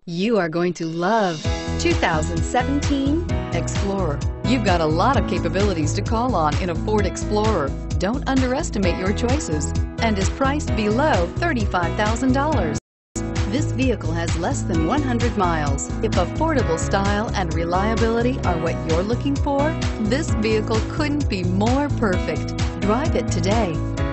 You are going to love 2017 Explorer. You've got a lot of capabilities to call on in a Ford Explorer. Don't underestimate your choices and is priced below $35,000. This vehicle has less than 100 miles. If affordable style and reliability are what you're looking for, this vehicle couldn't be more perfect. Drive it today.